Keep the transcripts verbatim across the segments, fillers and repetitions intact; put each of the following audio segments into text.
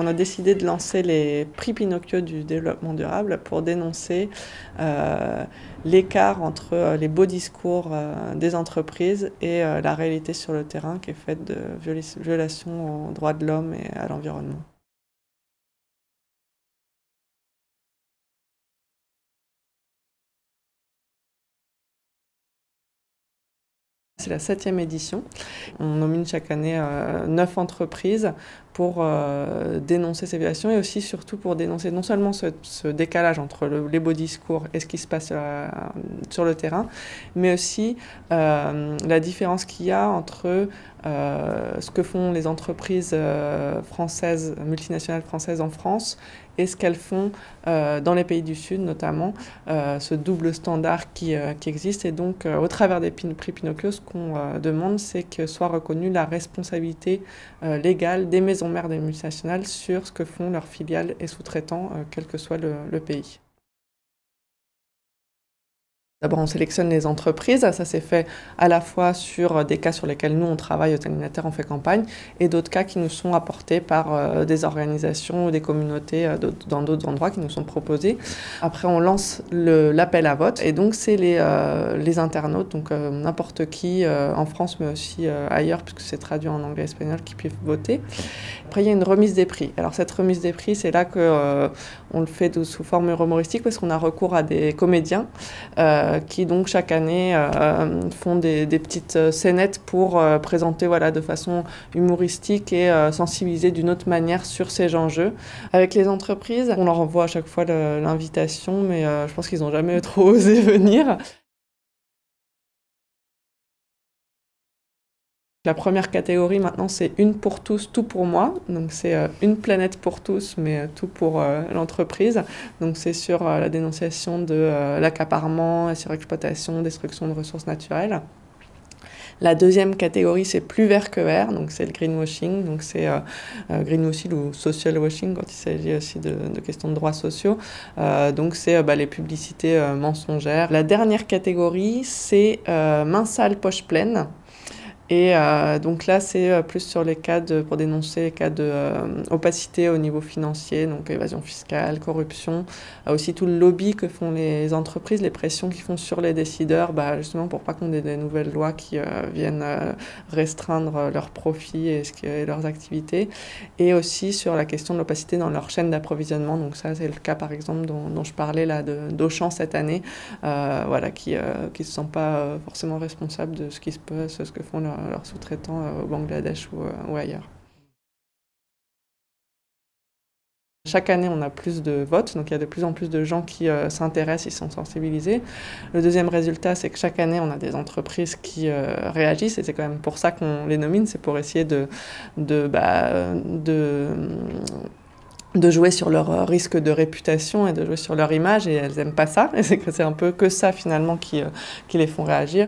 on a décidé de lancer les prix Pinocchio du développement durable pour dénoncer euh, l'écart entre les beaux discours euh, des entreprises et euh, la réalité sur le terrain qui est faite de violations aux droits de l'homme et à l'environnement. C'est la septième édition. On nomine chaque année euh, neuf entreprises pour euh, dénoncer ces violations et aussi surtout pour dénoncer non seulement ce, ce décalage entre le, les beaux discours et ce qui se passe euh, sur le terrain, mais aussi euh, la différence qu'il y a entre euh, ce que font les entreprises euh, françaises, multinationales françaises en France et ce qu'elles font euh, dans les pays du Sud, notamment euh, ce double standard qui, euh, qui existe. Et donc, euh, au travers des prix Pinocchio, ce qu'on euh, demande, c'est que soit reconnue la responsabilité euh, légale des maisons mères des multinationales sur ce que font leurs filiales et sous-traitants, euh, quel que soit le, le pays. D'abord, on sélectionne les entreprises. Ça s'est fait à la fois sur des cas sur lesquels nous, on travaille, aux animateurs, on fait campagne, et d'autres cas qui nous sont apportés par euh, des organisations ou des communautés euh, dans d'autres endroits qui nous sont proposés. Après, on lance l'appel à vote, et donc c'est les, euh, les internautes, donc euh, n'importe qui euh, en France, mais aussi euh, ailleurs, puisque c'est traduit en anglais et espagnol, qui peuvent voter. Après, il y a une remise des prix. Alors, cette remise des prix, c'est là qu'on euh, le fait de, sous forme humoristique, parce qu'on a recours à des comédiens euh, qui donc chaque année euh, font des, des petites scénettes pour euh, présenter voilà, de façon humoristique et euh, sensibiliser d'une autre manière sur ces enjeux. Avec les entreprises, on leur envoie à chaque fois l'invitation, mais euh, je pense qu'ils n'ont jamais trop osé venir. La première catégorie maintenant, c'est une pour tous, tout pour moi. Donc c'est euh, une planète pour tous, mais euh, tout pour euh, l'entreprise. Donc c'est sur euh, la dénonciation de euh, l'accaparement, la surexploitation, destruction de ressources naturelles. La deuxième catégorie, c'est plus vert que vert, donc c'est le greenwashing, donc c'est euh, euh, greenwashing ou social washing quand il s'agit aussi de, de questions de droits sociaux. Euh, donc c'est euh, bah, les publicités euh, mensongères. La dernière catégorie, c'est euh, main sale, poche pleine. Et euh, donc là, c'est euh, plus sur les cas de, pour dénoncer les cas de euh, opacité au niveau financier, donc évasion fiscale, corruption, euh, aussi tout le lobby que font les entreprises, les pressions qu'ils font sur les décideurs, bah, justement pour pas qu'on ait des nouvelles lois qui euh, viennent euh, restreindre leurs profits et, ce qui, et leurs activités, et aussi sur la question de l'opacité dans leur chaîne d'approvisionnement. Donc ça, c'est le cas par exemple dont, dont je parlais là d'Auchan cette année, euh, voilà, qui euh, qui se sent pas euh, forcément responsable de ce qui se passe, ce que font leurs leurs sous-traitants au Bangladesh ou, ou ailleurs. Chaque année, on a plus de votes, donc il y a de plus en plus de gens qui euh, s'intéressent, ils sont sensibilisés. Le deuxième résultat, c'est que chaque année, on a des entreprises qui euh, réagissent, et c'est quand même pour ça qu'on les nomine, c'est pour essayer de, de, bah, de, de jouer sur leur risque de réputation et de jouer sur leur image, et elles n'aiment pas ça, et c'est que c'est un peu que ça finalement qui, euh, qui les font réagir.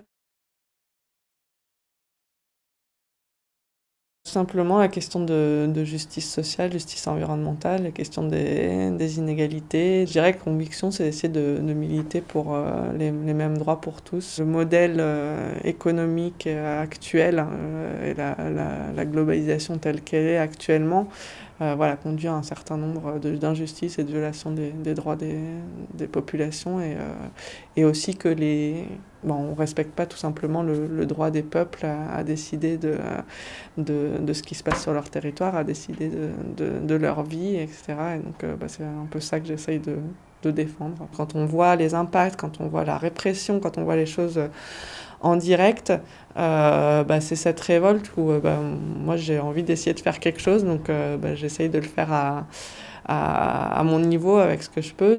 Simplement la question de, de justice sociale, justice environnementale, la question des, des inégalités. Je dirais que conviction, c'est d'essayer de, de militer pour euh, les, les mêmes droits pour tous. Le modèle euh, économique actuel euh, et la, la, la globalisation telle qu'elle est actuellement, euh, voilà, conduit à un certain nombre d'injustices et de violations des, des droits des, des populations, et, euh, et aussi que les... Bon, on ne respecte pas tout simplement le, le droit des peuples à, à décider de, de, de ce qui se passe sur leur territoire, à décider de, de, de leur vie, et cetera. Et donc euh, bah, c'est un peu ça que j'essaye de, de défendre. Quand on voit les impacts, quand on voit la répression, quand on voit les choses en direct, euh, bah, c'est cette révolte où euh, bah, moi j'ai envie d'essayer de faire quelque chose, donc euh, bah, j'essaye de le faire à, à, à mon niveau avec ce que je peux.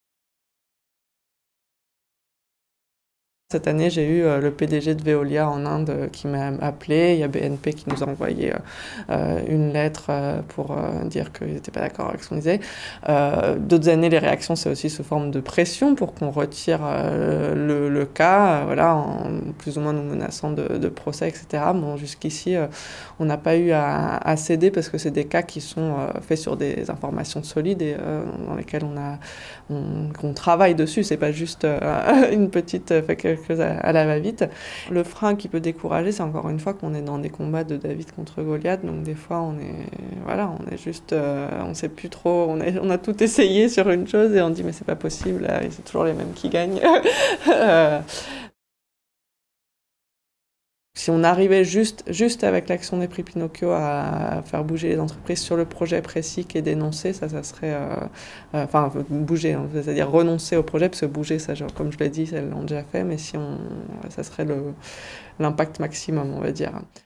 Cette année, j'ai eu euh, le P D G de Veolia en Inde euh, qui m'a appelé. Il y a B N P qui nous a envoyé euh, une lettre euh, pour euh, dire qu'ils n'étaient pas d'accord avec ce qu'on disait. Euh, D'autres années, les réactions, c'est aussi sous forme de pression pour qu'on retire euh, le, le cas, euh, voilà, en plus ou moins nous menaçant de, de procès, et cetera. Bon, jusqu'ici, euh, on n'a pas eu à, à céder parce que c'est des cas qui sont euh, faits sur des informations solides et euh, dans lesquelles on, a, on, on travaille dessus. C'est pas juste euh, une petite... Fait que, quelque chose à, à la va-vite. Le frein qui peut décourager, c'est encore une fois qu'on est dans des combats de David contre Goliath, donc des fois on est, voilà, on est juste, euh, on sait plus trop, on, est, on a tout essayé sur une chose et on dit mais c'est pas possible, là, et c'est toujours les mêmes qui gagnent. euh, Si on arrivait juste, juste avec l'action des prix Pinocchio à faire bouger les entreprises sur le projet précis qui est dénoncé, ça, ça serait... Euh, euh, enfin, bouger, hein, c'est-à-dire renoncer au projet, parce que bouger, ça, genre, comme je l'ai dit, elles l'ont déjà fait, mais si on... ça serait le, l'impact maximum, on va dire.